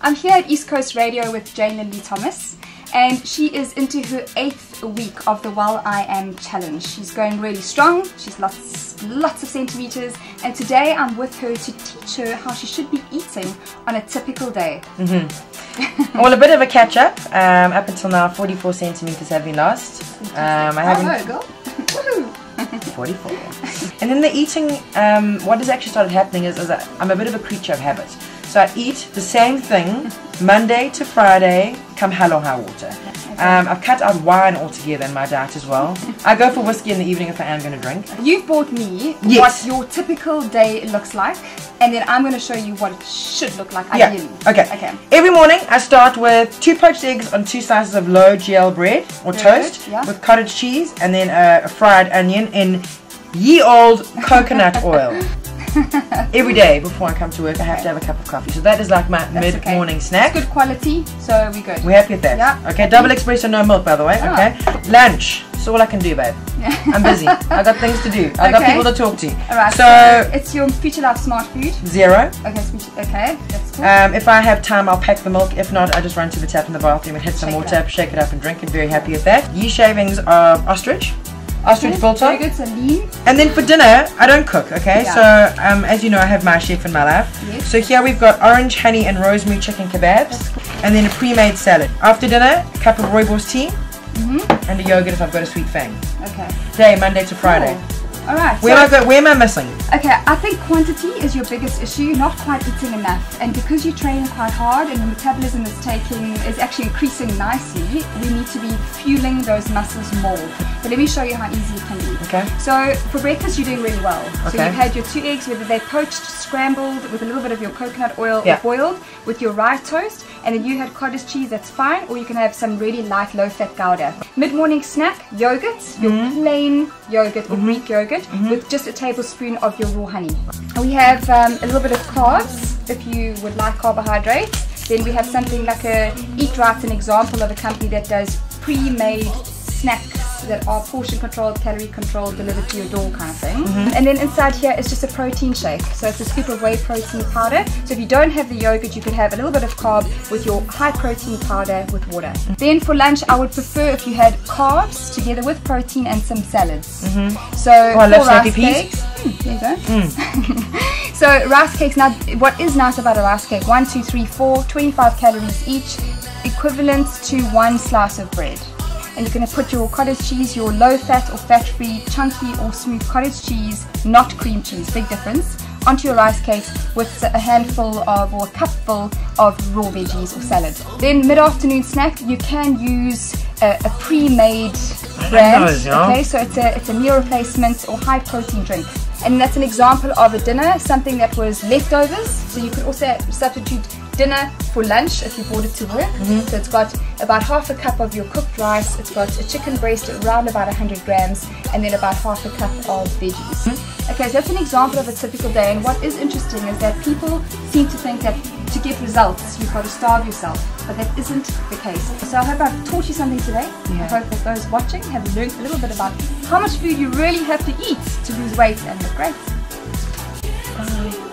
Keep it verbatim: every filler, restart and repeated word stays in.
I'm here at East Coast Radio with Jane Lindley Thomas, and she is into her eighth week of the Well I Am Challenge. She's going really strong, she's lost lots of centimeters, and today I'm with her to teach her how she should be eating on a typical day. Mm-hmm. Well, a bit of a catch up. Um, up until now, forty-four centimeters have been lost. Um, I haven't. Oh, girl. forty-four. And then the eating, um, what has actually started happening is, is that I'm a bit of a creature of habit. So I eat the same thing Monday to Friday, come hell or high water. Um, I've cut out wine altogether in my diet as well. I go for whiskey in the evening if I am going to drink. You've bought me Yes. what your typical day looks like, and then I'm going to show you what it should look like Yeah. ideally. Okay. Okay. Every morning I start with two poached eggs on two slices of low G L bread or Very toast good, yeah. with cottage cheese, and then uh, a fried onion in ye old coconut oil. Every day before I come to work I have to have a cup of coffee. So that is like my That's mid-morning okay. snack. It's good quality, so we're good. We're happy with that. Yeah. Okay, double espresso, no milk, by the way. Oh. Okay. Lunch. That's all I can do, babe. I'm busy. I got things to do. I got Okay. people to talk to. Alright, So, so it's your Future Life Smart Food. zero. Okay, sweet. Okay, that's cool. Um, if I have time, I'll pack the milk. If not, I just run to the tap in the bathroom and hit some Shake it water, up. shake it up and drink it. Very happy with that. Ye shavings of ostrich. Ostrich Okay, biltong. very good, so lean. And then for dinner, I don't cook, okay? Yeah. So, um, as you know, I have my chef in my life. Yes. So here we've got orange, honey and rosemary chicken kebabs. And then a pre-made salad. After dinner, a cup of rooibos tea. Mm-hmm. And a yogurt if I've got a sweet fang. Okay. Day, Monday to Friday. Cool. Alright. Where, so, am I go, where am I missing? Okay, I think quantity is your biggest issue. You're not quite eating enough, and because you're training quite hard and your metabolism is taking is actually increasing nicely, we need to be fueling those muscles more. But let me show you how easy it can be. Okay. So for breakfast you're doing really well. So Okay. you've had your two eggs, whether they're poached, scrambled with a little bit of your coconut oil, Yeah. or boiled with your rye toast, and then you had cottage cheese, that's fine, or you can have some really light low-fat gouda. Mid-morning snack, yogurt, your Mm-hmm. plain yogurt or Greek yogurt with just a tablespoon of your raw honey. We have um, a little bit of carbs if you would like carbohydrates. Then we have something like a Eat Right, an example of a company that does pre-made snacks that are portion controlled, calorie controlled, delivered to your door kind of thing. Mm-hmm. And then inside here is just a protein shake. So it's a scoop of whey protein powder. So if you don't have the yogurt, you could have a little bit of carb with your high protein powder with water. Then for lunch, I would prefer if you had carbs together with protein and some salads. Mm-hmm. So Oh, I love four rice snappy peas. cakes. Mm, there you go. Mm. So rice cakes, now what is nice about a rice cake, one, two, three, four, twenty-five calories each, equivalent to one slice of bread. And you're going to put your cottage cheese, your low fat or fat free, chunky or smooth cottage cheese, not cream cheese, big difference, onto your rice cakes with a handful of or a cupful of raw veggies or salad. Then mid-afternoon snack, you can use a, a pre-made brand. those, yeah. Okay, so it's a, it's a meal replacement or high protein drink. And that's an example of a dinner, something that was leftovers. So you could also substitute dinner for lunch if you brought it to work. Mm-hmm. So it's got about half a cup of your cooked rice, it's got a chicken breast around about one hundred grams, and then about half a cup of veggies. Mm-hmm. Okay, so that's an example of a typical day, and what is interesting is that people seem to think that to get results you've got to starve yourself, but that isn't the case. So I hope I've taught you something today. Yeah. I hope that those watching have learned a little bit about how much food you really have to eat to lose weight and look great. Bye.